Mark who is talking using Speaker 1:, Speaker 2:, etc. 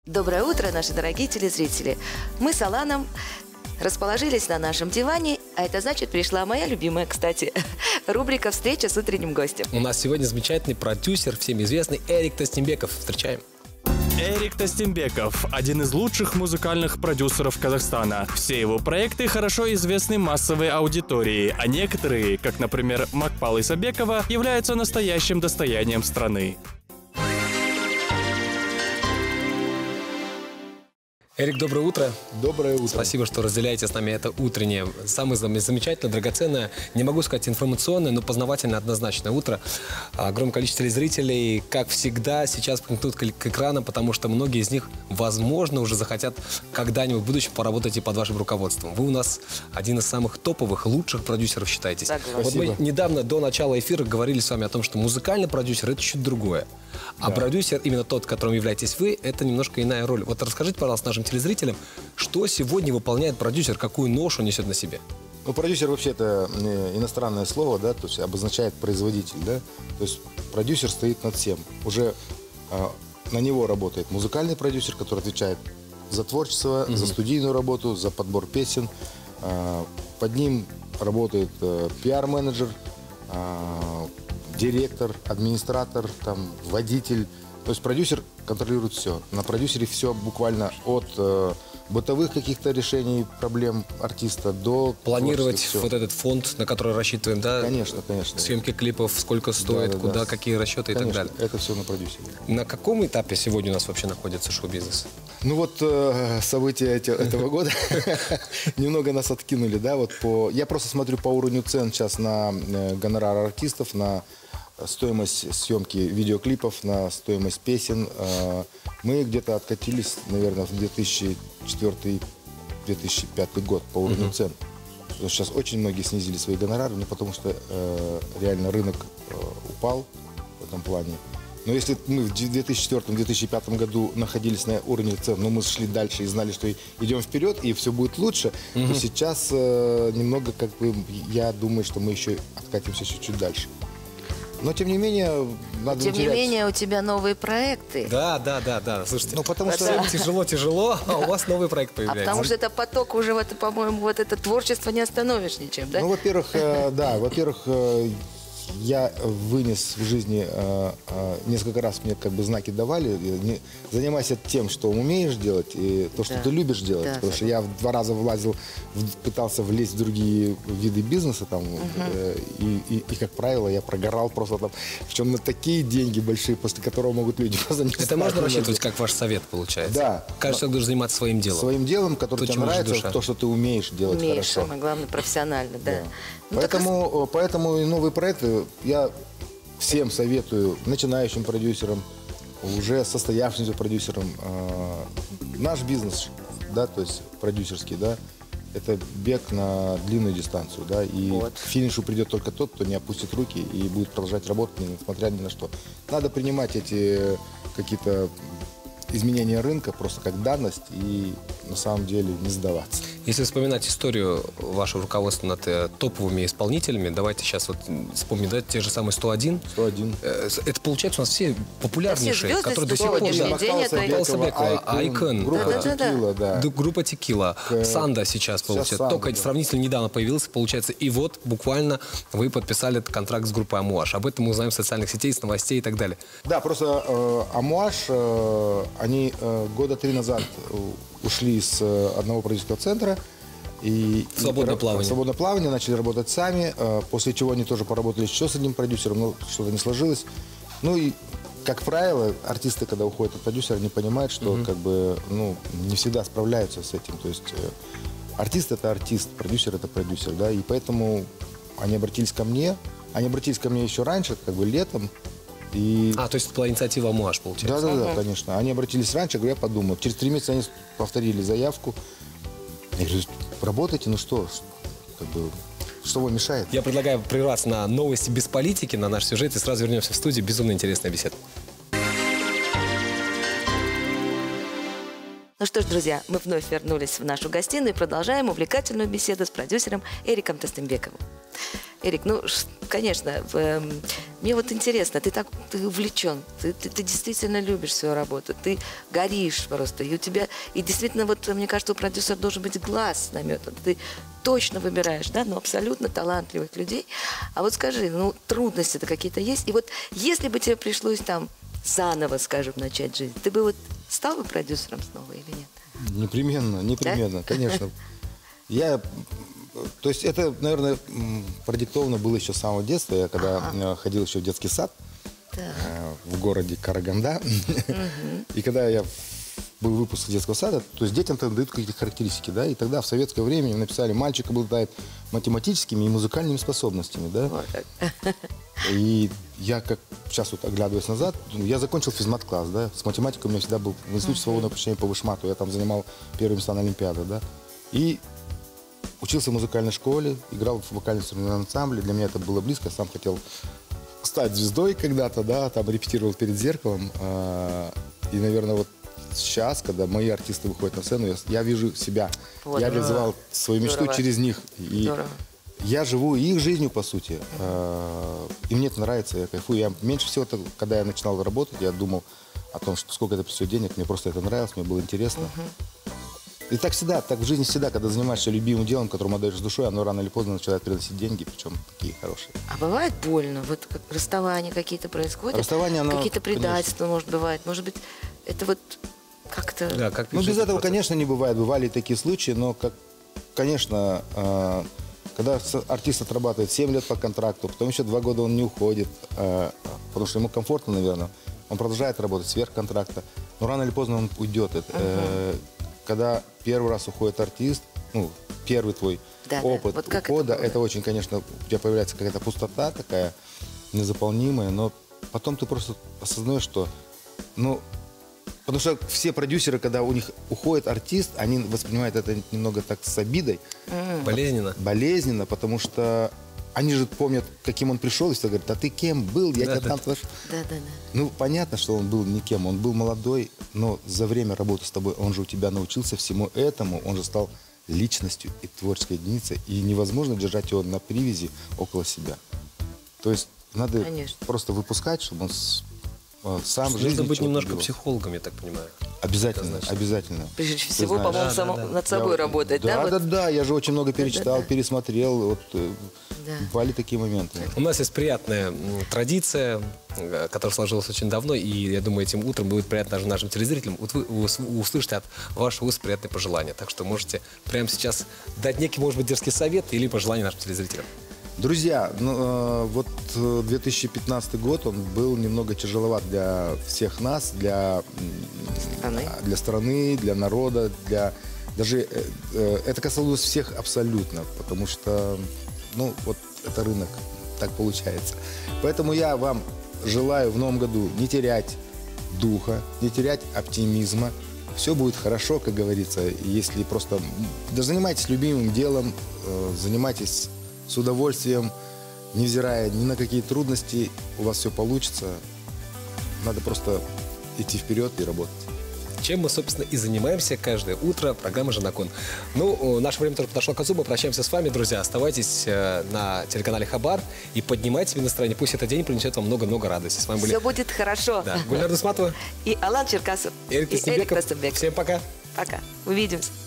Speaker 1: Доброе утро, наши дорогие телезрители. Мы с Аланом расположились на нашем диване, а это значит, пришла моя любимая, кстати, рубрика «Встреча с утренним гостем».
Speaker 2: У нас сегодня замечательный продюсер, всем известный Эрик Тастембеков. Встречаем.
Speaker 3: Эрик Тастембеков – один из лучших музыкальных продюсеров Казахстана. Все его проекты хорошо известны массовой аудитории, а некоторые, как, например, Макпал Исабекова, являются настоящим достоянием страны.
Speaker 2: Эрик, доброе утро.
Speaker 4: Доброе утро.
Speaker 2: Спасибо, что разделяете с нами это утреннее, самое замечательное, драгоценное, не могу сказать информационное, но познавательное однозначное утро. Огромное количество телезрителей, как всегда, сейчас примкнут к экранам, потому что многие из них, возможно, уже захотят когда-нибудь в будущем поработать и под вашим руководством. Вы у нас один из самых топовых, лучших продюсеров считаетесь. Вот мы недавно, до начала эфира, говорили с вами о том, что музыкальный продюсер – это чуть другое. А продюсер, именно тот, которым являетесь вы, это немножко иная роль. Вот расскажите, пожалуйста, нашим телезрителям, что сегодня выполняет продюсер, какую ношу несет на себе?
Speaker 4: Ну, продюсер вообще это иностранное слово, да, то есть обозначает производитель, да. То есть продюсер стоит над всем. Уже на него работает музыкальный продюсер, который отвечает за творчество, за студийную работу, за подбор песен. Под ним работает пиар-менеджер, директор, администратор, там, водитель. То есть продюсер контролирует все. На продюсере все буквально от бытовых каких-то решений проблем артиста до
Speaker 2: планировать вот этот фонд, на который рассчитываем, да?
Speaker 4: Конечно, конечно.
Speaker 2: Съемки клипов, сколько стоит,
Speaker 4: да,
Speaker 2: куда, какие расчеты, конечно, и так далее.
Speaker 4: Это все на продюсере.
Speaker 2: На каком этапе сегодня у нас вообще находится шоу-бизнес?
Speaker 4: Ну вот события этого года немного нас откинули, да, вот я просто смотрю по уровню цен сейчас на гонорар артистов, на стоимость съемки видеоклипов, на стоимость песен. Мы где-то откатились, наверное, в 2004-2005 год по уровню цен. Сейчас очень многие снизили свои гонорары, ну, потому что реально рынок упал в этом плане. Но если мы в 2004-2005 году находились на уровне цен, но мы шли дальше и знали, что идем вперед, и все будет лучше, то сейчас немного, как бы, я думаю, что мы еще откатимся чуть-чуть дальше. Но, тем не менее, надо
Speaker 1: Тем не менее, у тебя новые проекты.
Speaker 2: Да. Слушайте,
Speaker 4: ну, потому что
Speaker 2: тяжело, а у вас новый проект появляется.
Speaker 1: Потому что это поток уже, вот, по-моему, вот это творчество не остановишь ничем, да?
Speaker 4: Ну, во-первых, я вынес в жизни, несколько раз мне как бы знаки давали, занимайся тем, что умеешь делать, и то, что ты любишь делать. Потому что я 2 раза пытался влезть в другие виды бизнеса, там, и, как правило, я прогорал просто там, причем на такие деньги большие, после которого могут люди просто не
Speaker 2: Это можно рассчитывать как ваш совет, получается?
Speaker 4: Да.
Speaker 2: Каждый человек должен заниматься своим делом.
Speaker 4: Своим делом, которое тебе нравится, то, что ты умеешь делать хорошо.
Speaker 1: Самое главное, профессионально, да. Ну,
Speaker 4: Поэтому и новые проекты я всем советую, начинающим продюсерам, уже состоявшимся продюсерам. Наш бизнес, да, то есть продюсерский, да, это бег на длинную дистанцию, да, и к финишу придет только тот, кто не опустит руки и будет продолжать работать, несмотря ни на что. Надо принимать эти какие-то изменения рынка просто как данность и на самом деле не сдаваться.
Speaker 2: Если вспоминать историю вашего руководства над топовыми исполнителями, давайте сейчас вот вспомним, да, те же самые 101. 101. Это получается у нас все популярнейшие,
Speaker 1: все
Speaker 2: которые до сих пор...
Speaker 1: Макпал
Speaker 2: Исабекова, Айкон,
Speaker 4: группа
Speaker 2: Текила, Санда сейчас получается. Только сравнительно недавно появился, получается, и вот буквально вы подписали этот контракт с группой Амуаш. Об этом мы узнаем в социальных сетях, с новостей и так далее.
Speaker 4: Да, просто Амуаш, они года 3 назад ушли с одного продюсерского центра.
Speaker 2: Свободное
Speaker 4: плавание, начали работать сами, после чего они тоже поработали еще с одним продюсером, но что-то не сложилось. Ну и, как правило, артисты, когда уходят от продюсера, не понимают, что как бы, ну, не всегда справляются с этим. То есть артист – это артист, продюсер – это продюсер, да, и поэтому они обратились ко мне. Они обратились ко мне еще раньше, как бы летом.
Speaker 2: То есть это была инициатива Амуаш, получается?
Speaker 4: Да, конечно. Они обратились раньше, говорю, я подумал. Через 3 месяца они повторили заявку. Я говорю, работайте, ну что, как бы, что вам мешает?
Speaker 2: Я предлагаю прерваться на новости без политики, на наш сюжет, и сразу вернемся в студию. Безумно интересная беседа.
Speaker 1: Ну что ж, друзья, мы вновь вернулись в нашу гостиную и продолжаем увлекательную беседу с продюсером Эриком Тастембековым. Эрик, ну, конечно, Мне вот интересно, ты увлечен, ты действительно любишь свою работу, ты горишь просто, и у тебя, и действительно, вот мне кажется, у продюсера должен быть глаз наметан, ты точно выбираешь, да, ну, абсолютно талантливых людей. А вот скажи, ну, трудности-то какие-то есть? И вот если бы тебе пришлось там заново, скажем, начать жизнь, ты бы вот стал бы продюсером снова или нет?
Speaker 4: Непременно, конечно. То есть это, наверное, продиктовано было еще с самого детства. Я когда ходил еще в детский сад в городе Караганда, и когда я был выпуск детского сада, то есть детям там дают какие-то характеристики, да, и тогда в советское время им написали, мальчик обладает математическими и музыкальными способностями, да.
Speaker 1: Вот так.
Speaker 4: И я, как сейчас вот оглядываясь назад, я закончил физмат-класс, да, с математикой у меня всегда был в институте свободного обучения по вышмату, я там занимал первые места на Олимпиаде, да, и учился в музыкальной школе, играл в вокально-инструментальном ансамбле, для меня это было близко, я сам хотел стать звездой когда-то, да, там репетировал перед зеркалом, и, наверное, вот сейчас, когда мои артисты выходят на сцену, я вижу себя,
Speaker 1: вот,
Speaker 4: я реализовал свою мечту через них, и я живу их жизнью, по сути, и мне это нравится, я кайфую. Я меньше всего, когда я начинал работать, я думал о том, что сколько это принесет денег, мне просто это нравилось, мне было интересно. И так всегда, так в жизни всегда, когда занимаешься любимым делом, которым отдаешь душой, оно рано или поздно начинает приносить деньги, причем такие хорошие.
Speaker 1: А бывает больно? Вот как расставания какие-то происходят?
Speaker 4: Расставания,
Speaker 1: какие-то предательства, может, бывает? Может быть, это вот как-то...
Speaker 2: Да, как
Speaker 4: ну, без этого, конечно, не бывает. Бывали и такие случаи, но, конечно, когда артист отрабатывает 7 лет по контракту, потом еще 2 года он не уходит, потому что ему комфортно, наверное, он продолжает работать сверх контракта, но рано или поздно он уйдет. Когда первый раз уходит артист, ну, первый твой опыт вот ухода, это очень, конечно, у тебя появляется какая-то пустота такая незаполнимая, но потом ты просто осознаешь, что, ну, потому что все продюсеры, когда у них уходит артист, они воспринимают это немного так с обидой.
Speaker 2: Болезненно.
Speaker 4: Болезненно, потому что они же помнят, каким он пришел, и все говорят, а ты кем был, я тебя там...
Speaker 1: Да.
Speaker 4: Ну, понятно, что он был никем, он был молодой, но за время работы с тобой он же у тебя научился всему этому, он же стал личностью и творческой единицей, и невозможно держать его на привязи около себя. То есть надо просто выпускать, чтобы он сам жизнь...
Speaker 2: Нужно быть немножко психологом, я так понимаю.
Speaker 4: Обязательно, обязательно.
Speaker 1: Прежде всего, по-моему, над собой работать, да?
Speaker 4: Да, я же очень много перечитал, пересмотрел, вот бывали такие моменты.
Speaker 2: У нас есть приятная традиция, которая сложилась очень давно, и я думаю, этим утром будет приятно даже нашим телезрителям услышать от вашего уст приятные пожелания. Так что можете прямо сейчас дать некий, может быть, дерзкий совет или пожелание нашим телезрителям.
Speaker 4: Друзья, вот 2015 год, он был немного тяжеловат для всех нас, для страны, для народа, даже это касалось всех абсолютно, потому что, ну, вот это рынок, так получается. Поэтому я вам желаю в новом году не терять духа, не терять оптимизма. Все будет хорошо, как говорится, если просто занимайтесь любимым делом, занимайтесь с удовольствием, невзирая ни на какие трудности, у вас все получится. Надо просто идти вперед и работать.
Speaker 2: Чем мы, собственно, и занимаемся каждое утро. Программа «Женакон». Ну, наше время тоже подошло к концу. Мы прощаемся с вами, друзья. Оставайтесь на телеканале Хабар и поднимайте себе настроение. Пусть этот день принесет вам много-много радости. С вами были...
Speaker 1: Все будет хорошо.
Speaker 2: Да. Гульнара Дусматова.
Speaker 1: И Алан Черкасов.
Speaker 2: Эрик Тастембеков. Всем пока.
Speaker 1: Пока. Увидимся.